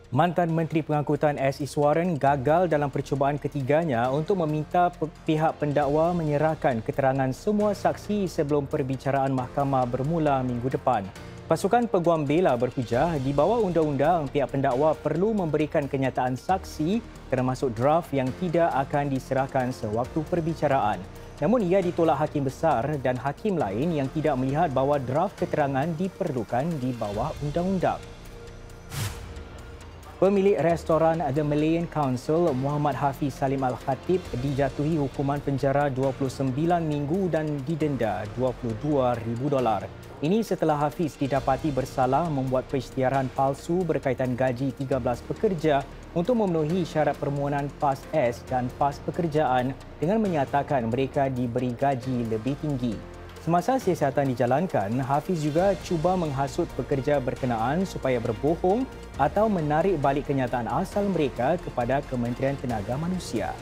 Mantan Menteri Pengangkutan S. Iswaran gagal dalam percubaan ketiganya untuk meminta pihak pendakwa menyerahkan keterangan semua saksi sebelum perbicaraan mahkamah bermula minggu depan. Pasukan Peguam Bela berhujah di bawah undang-undang pihak pendakwa perlu memberikan kenyataan saksi termasuk draft yang tidak akan diserahkan sewaktu perbicaraan. Namun ia ditolak Hakim Besar dan hakim lain yang tidak melihat bahawa draft keterangan diperlukan di bawah undang-undang. Pemilik restoran The Malayan Council, Muhammad Hafiz Salim Al-Khatib, dijatuhi hukuman penjara 29 minggu dan didenda $22,000. Ini setelah Hafiz didapati bersalah membuat perisytiharan palsu berkaitan gaji 13 pekerja untuk memenuhi syarat permohonan PAS S dan PAS pekerjaan dengan menyatakan mereka diberi gaji lebih tinggi. Semasa siasatan dijalankan, Hafiz juga cuba menghasut pekerja berkenaan supaya berbohong atau menarik balik kenyataan asal mereka kepada Kementerian Tenaga Manusia.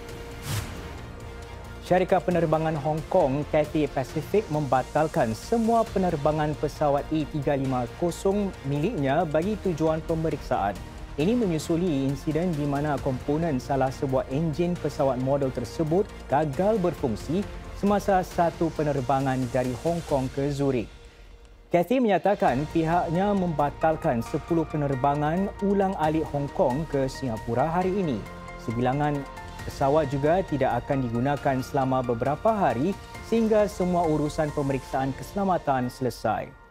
Syarikat penerbangan Hong Kong, Cathay Pacific membatalkan semua penerbangan pesawat A350 miliknya bagi tujuan pemeriksaan. Ini menyusuli insiden di mana komponen salah sebuah enjin pesawat model tersebut gagal berfungsi semasa satu penerbangan dari Hong Kong ke Zurich. Cathay menyatakan pihaknya membatalkan 10 penerbangan ulang-alik Hong Kong ke Singapura hari ini. Sebilangan pesawat juga tidak akan digunakan selama beberapa hari sehingga semua urusan pemeriksaan keselamatan selesai.